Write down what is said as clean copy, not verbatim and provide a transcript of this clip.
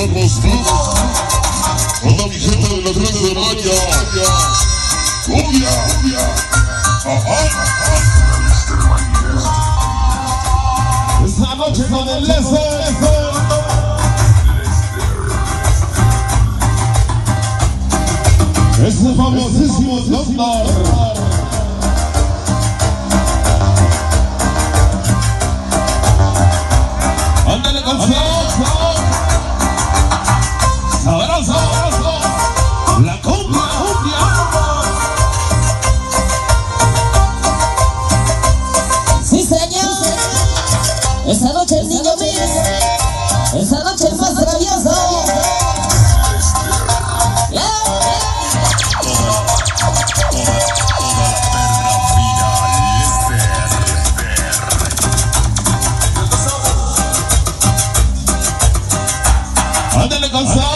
Carlos Cruz, toda mi gente de la 13 de mayo, cumbia, esta noche con el Lester, ese famosísimo doctor. Ándale con sabroso, la cumbia. Sí, señor. Esta noche el niño mío, esta noche el más travieso. Ándale con